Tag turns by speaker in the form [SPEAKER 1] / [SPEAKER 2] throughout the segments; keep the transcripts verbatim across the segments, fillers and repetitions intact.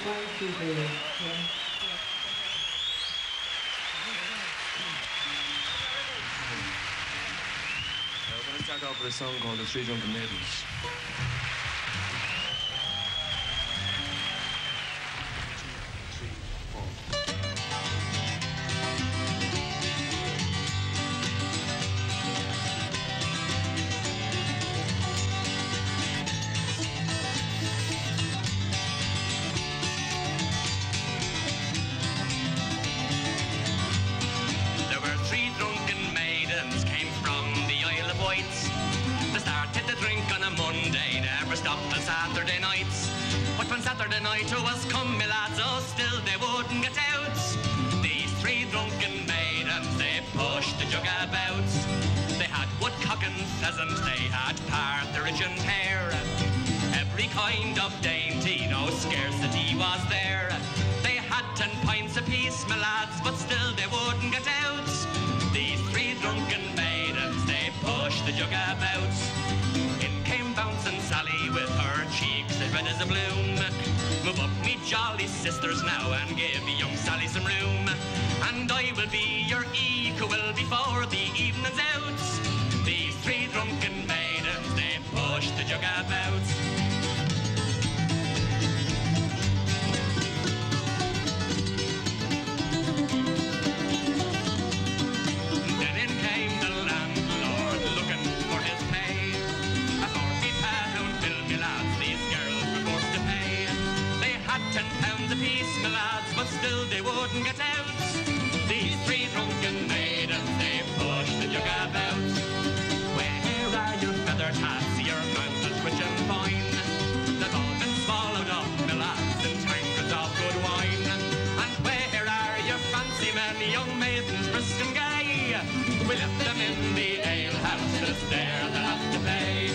[SPEAKER 1] Thank you, Dave. Yeah.
[SPEAKER 2] We're going to start off with a song called The Three Drunken Maidens.
[SPEAKER 3] Saturday nights, but when Saturday night was come, me lads, oh, still they wouldn't get out. These three drunken maidens, they pushed the jug about. They had woodcock and pheasant, they had partridge and hare. Every kind of dainty, no scarcity was there. They had ten pints apiece, me lads, but still they wouldn't get out. These three drunken maidens, they pushed the jug about. Bouncing Sally with her cheeks as red as a bloom. Move up, me jolly sisters now, and give young Sally some room. And I will be your equal before the evening's out. These three drunken maidens, they push the jug about. Then in came the landlord looking for his pay. Ten pounds apiece, my lads, but still they wouldn't get out. These three drunken maidens, they pushed the jug about. Where are your feathered hats, your mantles rich and fine? They've all been swallowed up, my lads, in tankards of good wine. And where are your fancy men, young maidens brisk and gay? We left them in the alehouses, there they'll have to pay.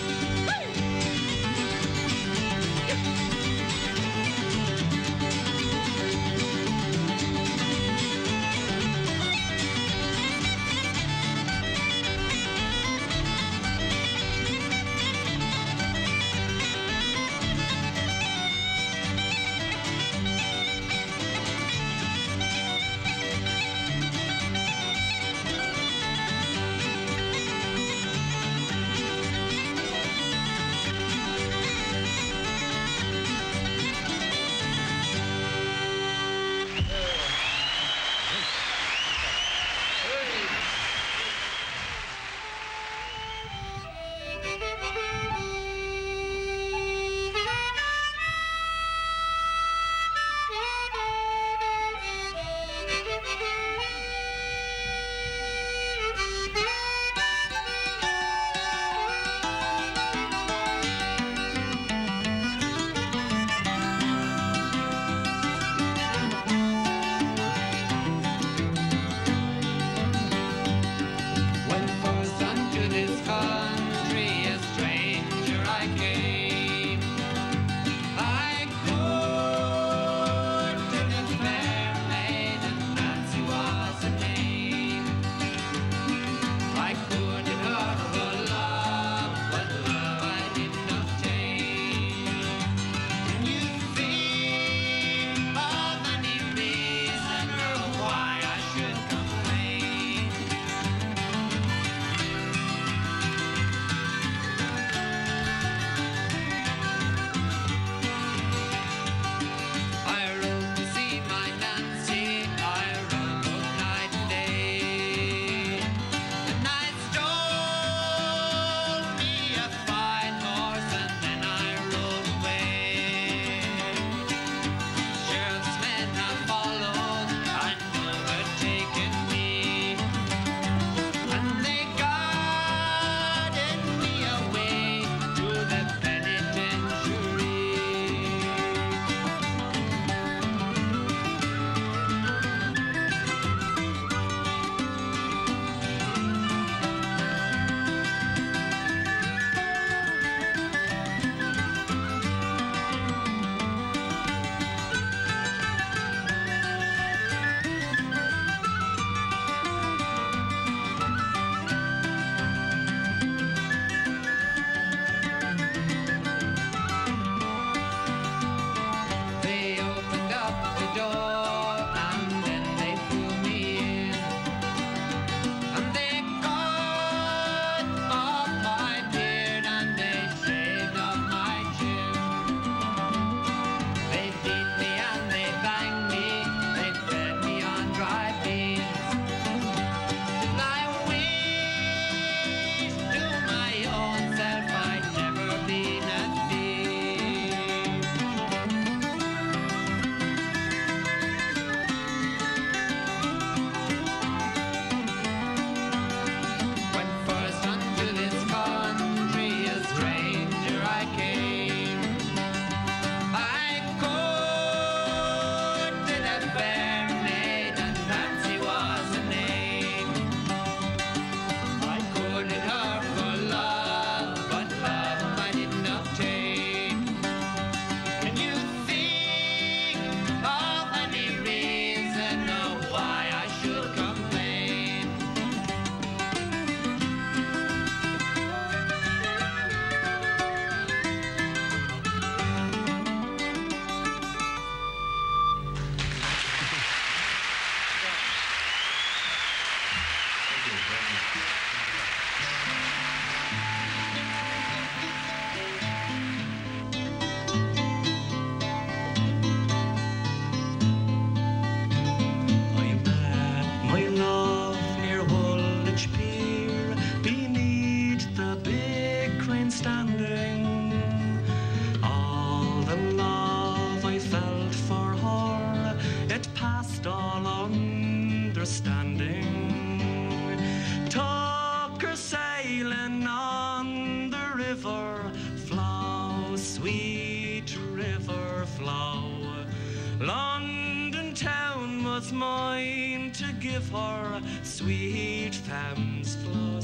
[SPEAKER 3] standing. Tucker sailing on the river, flow, sweet river flow. London town was mine to give her, sweet Thames flow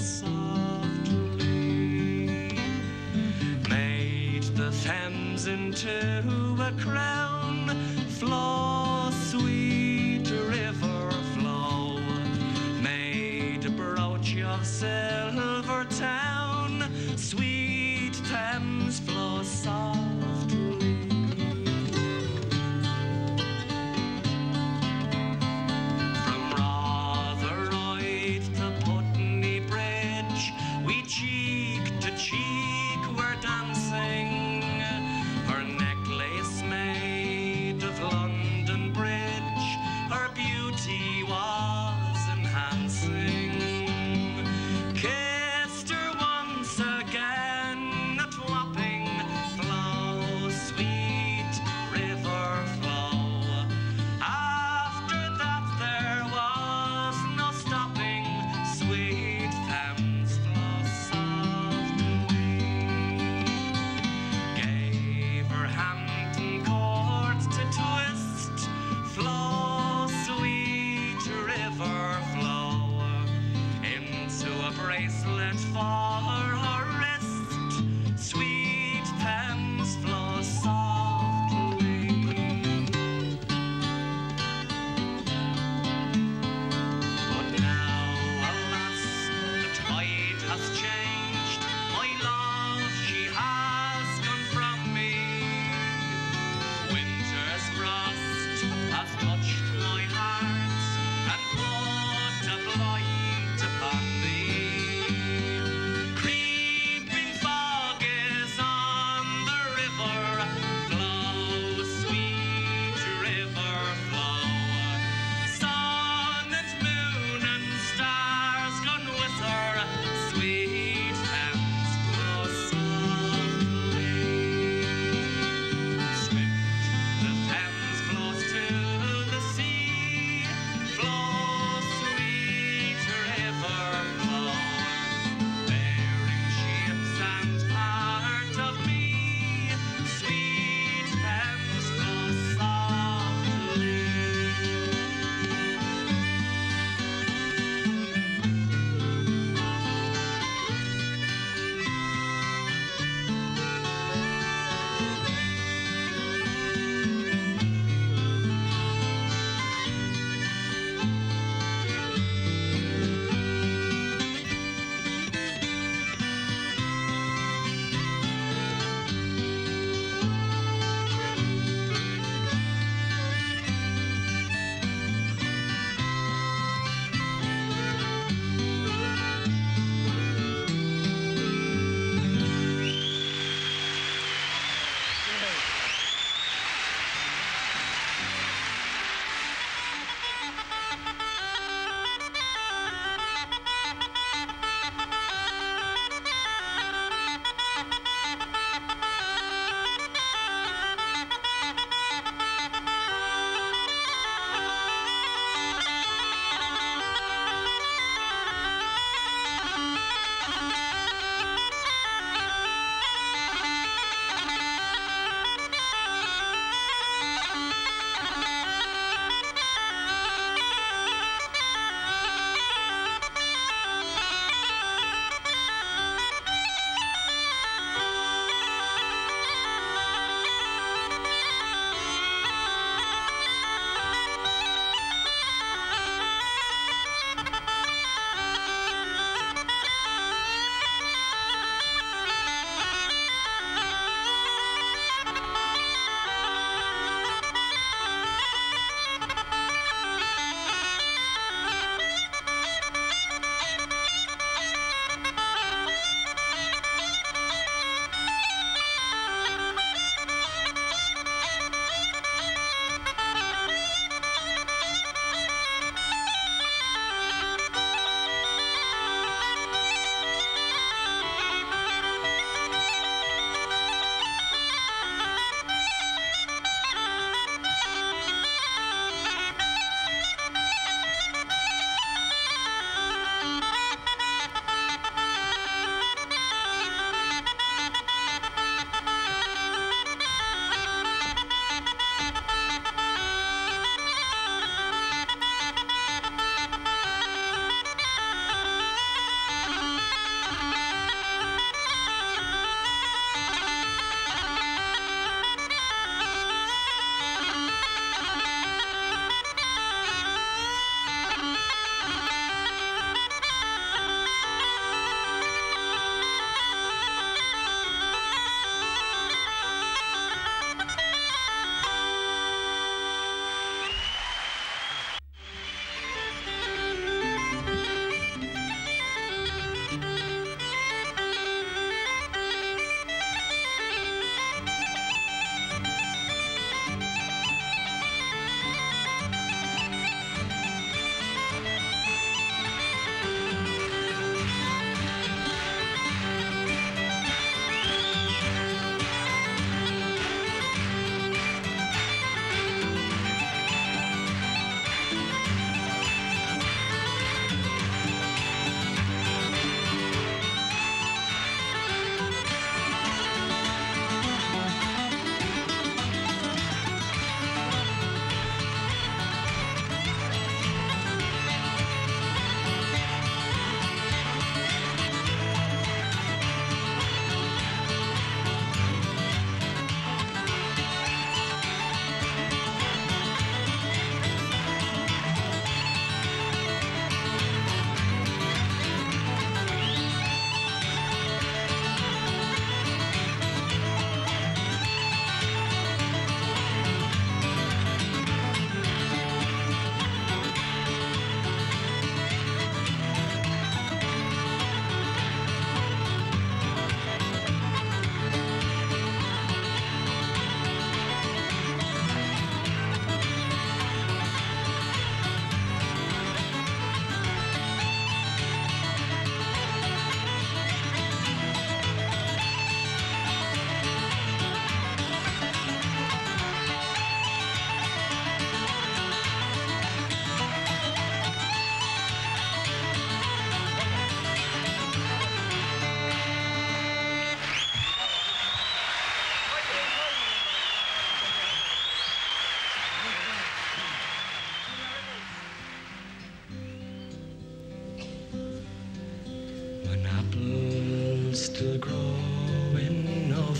[SPEAKER 3] softly. Made the Thames into a crown, flow, sweet river flow. Made a brooch of silver town, sweet Thames flow softly. From Rotherhithe to Putney Bridge, we cheek to cheek were dancing. Her necklace made of London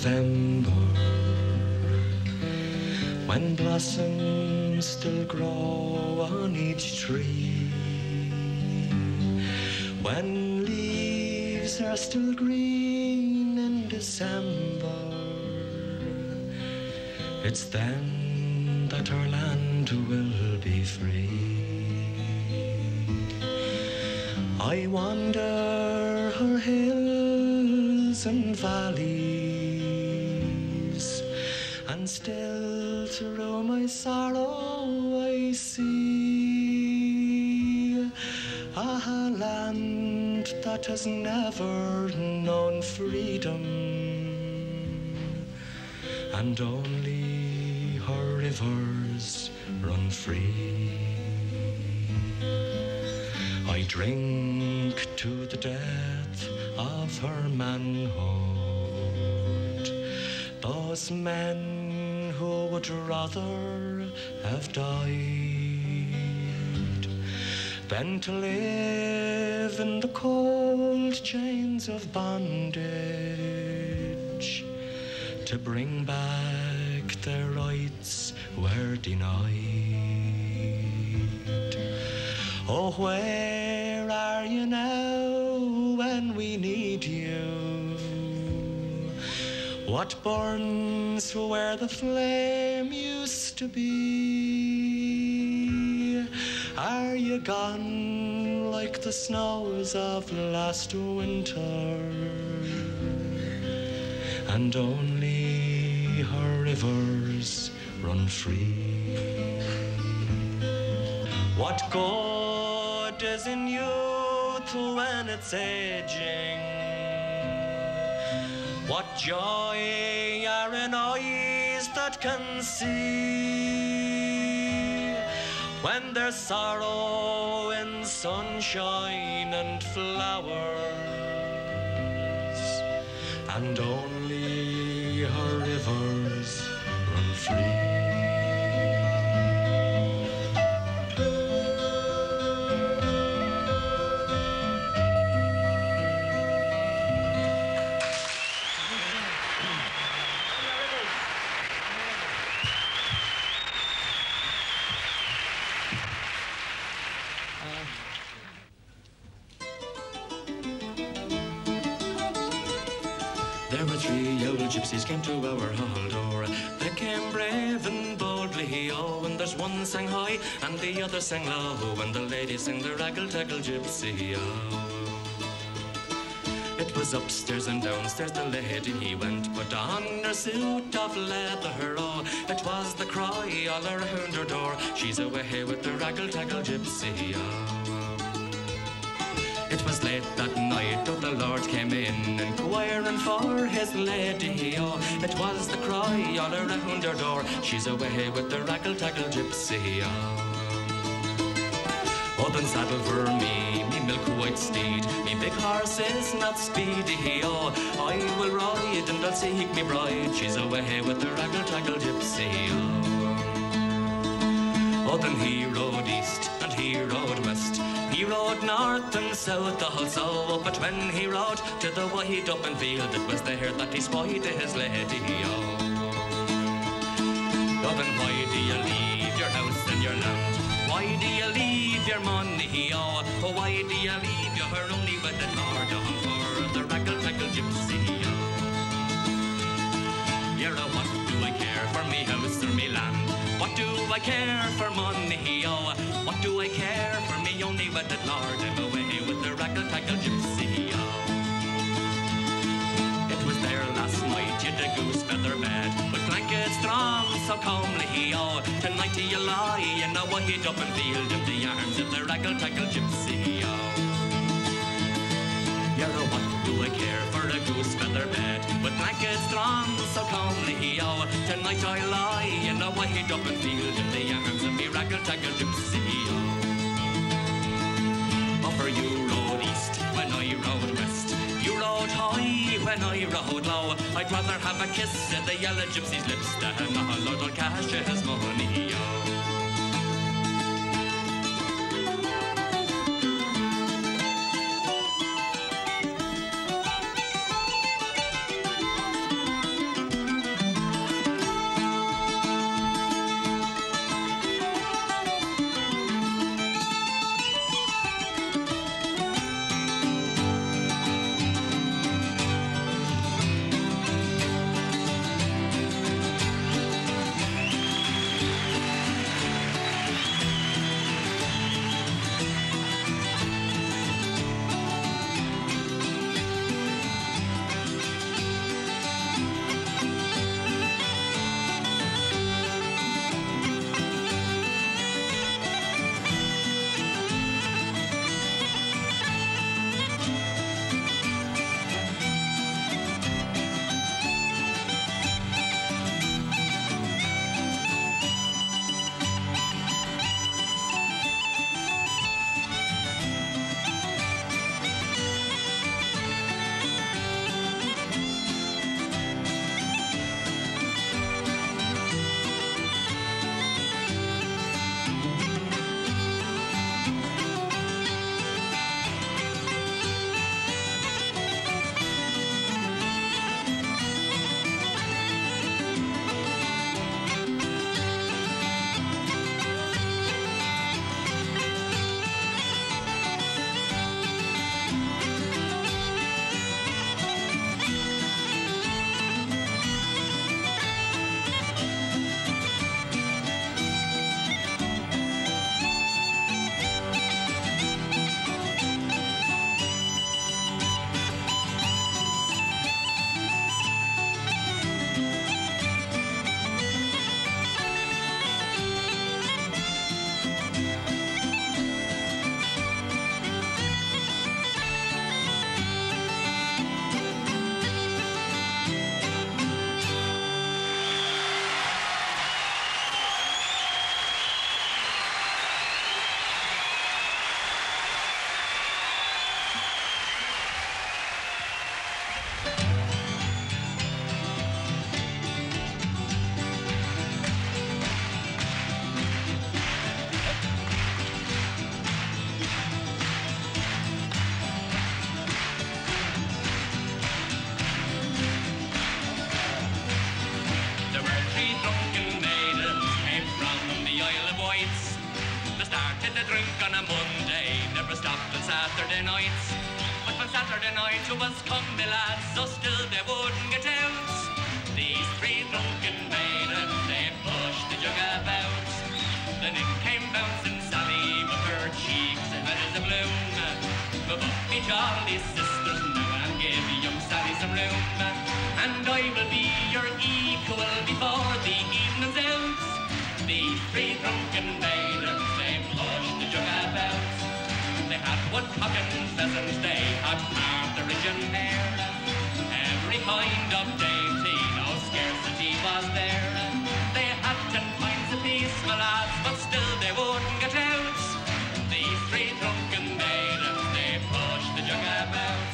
[SPEAKER 4] November, when blossoms still grow on each tree, when leaves are still green in December, it's then that our land will be free. I wander her hills and valleys, and still through my sorrow I see a land that has never known freedom, and only her rivers run free. I drink to the death of her manhood, those men who would rather have died than to live in the cold chains of bondage, to bring back their rights were denied. Oh, where are you now when we need you? What burns where the flame used to be? Are you gone like the snows of last winter, and only her rivers run free? What good is in youth when it's aging? What joy are in eyes that can see, when there's sorrow in sunshine and flowers, and only her rivers run free? There were three old gypsies came to our hall door. They came brave and boldly, oh, and there's one sang high and the other sang low, and the lady sang the raggle-taggle gypsy, oh. It was upstairs and downstairs the lady he went, put on her suit of leather, oh. It was the cry all around her door, she's away with the raggle-taggle gypsy, oh. It was late that night, oh, the Lord came in, inquiring for his lady, oh. It was the cry all around her door, she's away with the raggle-taggle gypsy, oh. Oh, then saddle for me, me milk-white steed, me big horse is not speedy, oh. I will ride and I'll seek me bride, she's away with the raggle-taggle gypsy, oh. Oh, then he rode east and he rode west, he rode north and south also, but when he rode to the wide open field, it was there that he spied his lady, oh. Oh, then why do you leave your house and your land? Why do you leave your money, oh? Oh, why do you leave your only wedded lord, oh, for the raggle-taggle gypsy, oh? You're a what do I care for me house or me land? What do I care for money, oh? What do I care for me only wedded lord? I'm away with the raggle-taggle gypsy, oh. It was there last night, you'd a goose feather bed, with blankets drawn so comely, oh. Tonight you lie in a wide open field in the arms of the raggle-taggle gypsy, oh. You're a what do I care for a goose feather bed, with blankets drawn so comely, oh. Tonight I lie in a wide open field in the arms of me raggle-taggle gypsy, oh. Oh, for you rode east when I rode west, you rode high when I rode low. I'd rather have a kiss of the yellow gypsy's lips than a Lord old cash his money, oh.
[SPEAKER 3] they drink on a Monday, never stopped on Saturday nights. But on Saturday night it was come, me lads, so still they wouldn't get out. These three drunken maidens, they pushed the jug about. Then in came bouncing Sally with her cheeks red as a bloom. But me jolly sisters now and give young Sally some room. And I will be your equal before the evening's out. These three drunken maidens, they pushed the jug about. They had woodcock and pheasants, they had partridge and hare. Every kind of dainty, no scarcity was there. They had ten pints apiece, my lads, but still they wouldn't get out. These three drunken maidens, they pushed the jug about.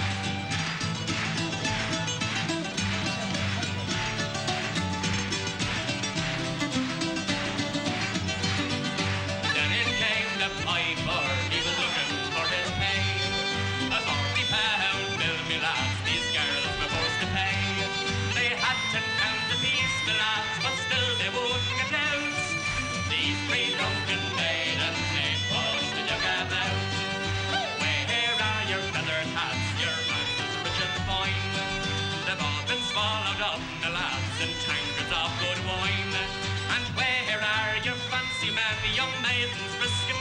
[SPEAKER 3] Then in came the piper, he was looking for his pay. A forty pound bill, me lads, these girls were forced to pay. They had ten pounds apiece, me lads, but still they wouldn't get out. These three drunken maidens, they pushed the jug about. Where are your feathered hats, your mantles rich and fine? They've all been swallowed up, me lads, in tankards of good wine. And where are your fancy men, young maidens brisk and